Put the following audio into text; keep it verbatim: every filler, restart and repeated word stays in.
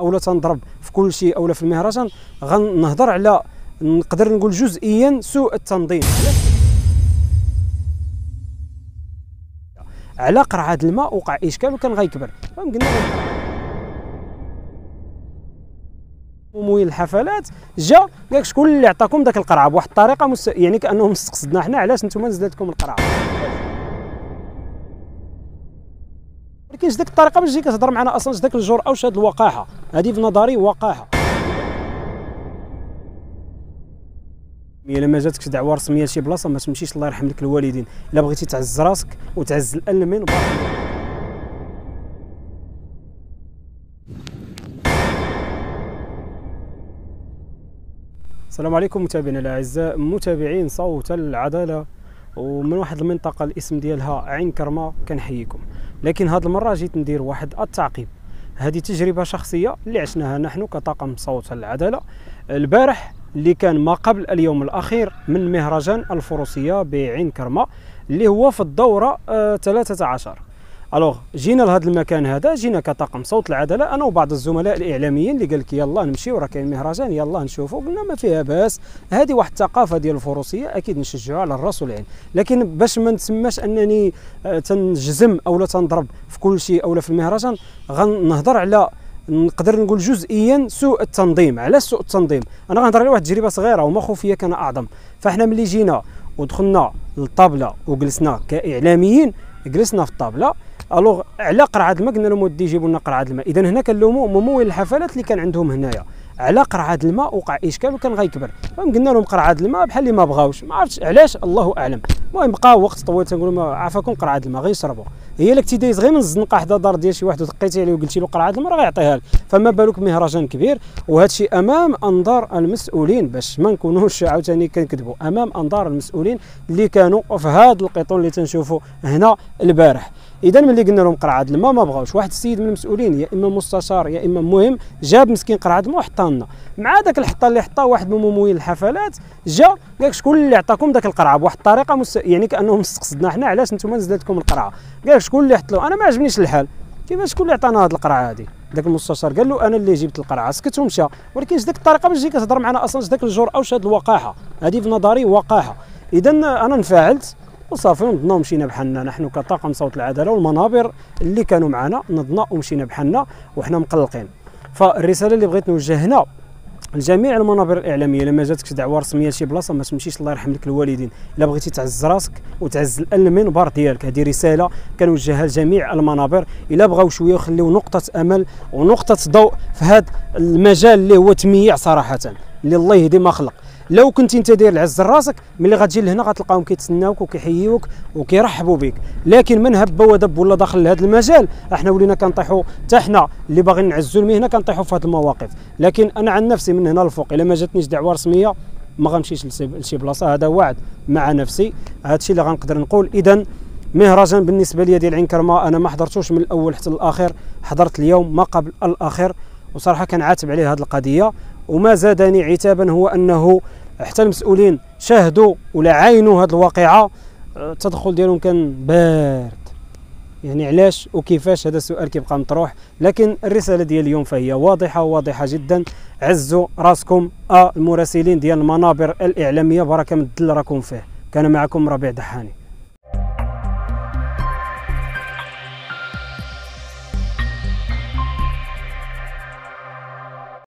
اولا تنضرب في كل شيء اولا في المهرجان، غنهضر على نقدر نقول جزئيا سوء التنظيم على قرعه الماء. وقع اشكال وكان غيكبر، قلنا ممول الحفلات جا قال لك شكون اللي عطاكم ذاك القرعه بواحد الطريقه مس... يعني كانهم مستقصدنا حنا، علاش نتوما نزلت لكم القرعه. ولكن ديك الطريقه باش تجي كتهضر معنا اصلا داك الجرأه وش هاد الوقاحه هذه في نظري وقاحه. الا ما جاتكش دعوه رسميه لشي بلاصه ما تمشيش، الله يرحم لك الوالدين. الا بغيتي تعز راسك وتعز الالمين السلام عليكم متابعينا الاعزاء، متابعين صوت العداله ومن واحد المنطقه الاسم ديالها عين كرمه، كنحييكم. لكن هذه المره جيت ندير واحد التعقيب. هذه تجربه شخصيه اللي عشناها نحن كطاقم صوت العداله البارح اللي كان ما قبل اليوم الاخير من مهرجان الفروسيه بعين كرمه اللي هو في الدوره ثلاثة عشر. الوغ جينا لهذا المكان هذا، جينا كطاقم صوت العداله انا وبعض الزملاء الاعلاميين اللي قال لك يلا نمشيو راه كاين مهرجان يلا نشوفوا. قلنا ما فيها باس، هذه واحد الثقافه ديال الفروسيه اكيد نشجعوها على الراس والعين. لكن باش ما نتسماش انني تنجزم اولا تنضرب في كل شيء اولا في المهرجان، غنهضر على نقدر نقول جزئيا سوء التنظيم. علاش سوء التنظيم؟ انا غنهضر على واحد التجربه صغيره وما خوفيه كان اعظم. فاحنا ملي جينا ودخلنا للطابله وجلسنا كاعلاميين، جلسنا في الطابله الوغ على قرعه الماء، قلنا لهم ودي جيبوا لنا قرعه الماء. اذا هنا كنلوموا ممول الحفلات اللي كان عندهم هنايا على قرعه الماء. وقع اشكال وكان غيكبر، قلنا لهم قرعه الماء بحال اللي ما بغاوش، ما عرفتش علاش الله اعلم. المهم بقى وقت طويل تنقول لهم عافاكم قرعه الماء غيشربوا. هي اللي كنتي دايز غير من الزنقه حدا دار ديال شي واحد ودقيتي عليه وقلتي له قرعه الماء راه غيعطيها لك، فما بالك مهرجان كبير. وهذا الشيء امام انظار المسؤولين باش ما نكونوش عاوتاني كنكذبوا، امام انظار المسؤولين اللي كانوا في هذا القطون اللي تنشوفوا هنا البارح. اذا ملي قلنا لهم قرعه الماء ما بغاوش، واحد السيد من المسؤولين يا اما مستشار يا اما مهم جاب مسكين قرعه الماء وحطها لنا مع ذاك الحطه اللي حطاه واحد من ممول الحفلات. جا قال لك شكون اللي عطاكم ذاك القرعه بواحد الطريقه مس... يعني كانهم مستقصدنا حنا، علاش نتوما نزلت لكم القرعه. قال لك شكون اللي حط له، انا ما عجبنيش الحال كيفاش شكون اللي عطانا هذه القرعه هذه. ذاك المستشار قال له انا اللي جبت القرعه، سكت ومشى. ولكن ديك الطريقه باش تجي كتهضر معنا اصلا ذاك الجرأه وش هاد الوقاحه هذه في نظري وقاحه. اذا انا انفعلت وصافي نضنا ومشينا بحالنا نحن كطاقم صوت العداله، والمنابر اللي كانوا معنا نضنا ومشينا بحالنا وحنا مقلقين. فالرساله اللي بغيت نوجه هنا لجميع المنابر الاعلاميه، لما جاتكش دعوه رسميه لشي بلاصه ما تمشيش، الله يرحم لك الوالدين. الا بغيتي تعز راسك وتعز المنبر ديالك، هذه رساله كنوجهها لجميع المنابر. الا بغاو شويه يخليو نقطه امل ونقطه ضوء في هذا المجال اللي هو تمييع صراحه، اللي الله يهدي ما خلق. لو كنت انت داير العز راسك ملي غتجي لهنا غتلقاهم كيتسناوك وكيحييوك وكيرحبوا بك. لكن من هب ودب ولا داخل لهذا المجال احنا ولينا كنطيحوا حتى حنا اللي باغيين نعزوا المهنه كنطيحوا في هذه المواقف. لكن انا عن نفسي من هنا للفوق الا ما جاتنيش دعوه رسميه ما غنمشيش لشي بلاصه، هذا وعد مع نفسي. هذا الشيء اللي غنقدر نقول. اذا مهرجان بالنسبه لي ديال عين كرمه انا ما حضرتوش من الاول حتى الاخر، حضرت اليوم ما قبل الاخر، وصراحه كنعاتب عليه هذه القضيه. وما زادني عتابا هو انه حتى المسؤولين شاهدوا ولا عاينوا هذه الواقعه، التدخل ديالهم كان بارد. يعني علاش وكيفاش هذا السؤال كيبقى مطروح. لكن الرساله ديال اليوم فهي واضحه واضحه جدا. عزوا راسكم المراسلين ديال المنابر الاعلاميه، بركه من الدل راكم فيه. كان معكم ربيع دحاني.